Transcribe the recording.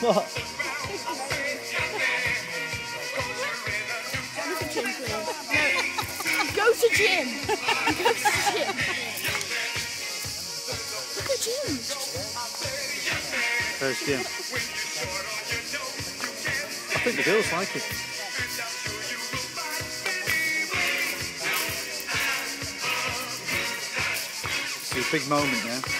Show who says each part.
Speaker 1: What?
Speaker 2: Go to gym. Go to gym. Look at Jim.
Speaker 1: Where's Jim? I think the girls like it. It's a big moment now.